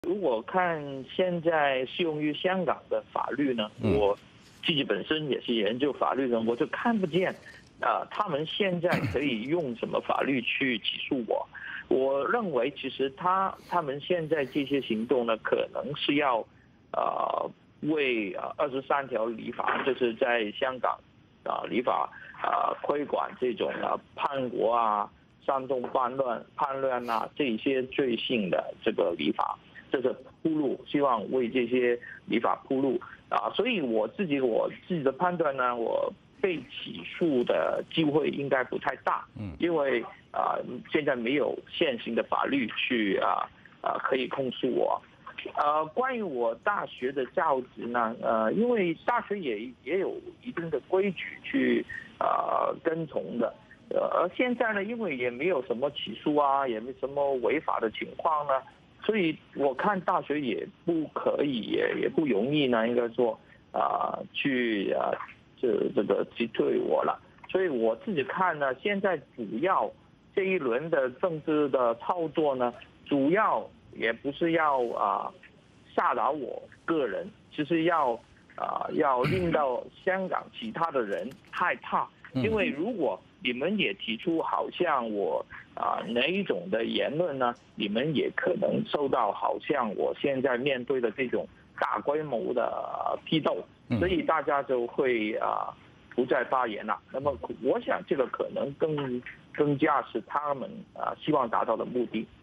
如果看现在适用于香港的法律呢，我自己本身也是研究法律的，我就看不见，他们现在可以用什么法律去起诉我？我认为其实他们现在这些行动呢，可能是要为23条立法，就是在香港立法规管这种叛国煽动叛乱这些罪行的这个立法，这是铺路，希望为这些立法铺路所以我自己的判断呢，我被起诉的机会应该不太大，因为现在没有现行的法律去可以控诉我。关于我大学的教职呢，因为大学也有一定的规矩去跟从的，而现在呢，因为也没有什么起诉也没什么违法的情况呢，所以我看大学也不可以，也不容易呢，应该说去这个击退我了。所以我自己看呢，现在主要这一轮的政治的操作呢，主要也不是要吓倒我个人，其实要令到香港其他的人害怕，因为如果你们也提出好像我哪一种的言论呢，你们也可能受到好像我现在面对的这种大规模的批斗，所以大家就会不再发言了。那么我想这个可能更加是他们希望达到的目的。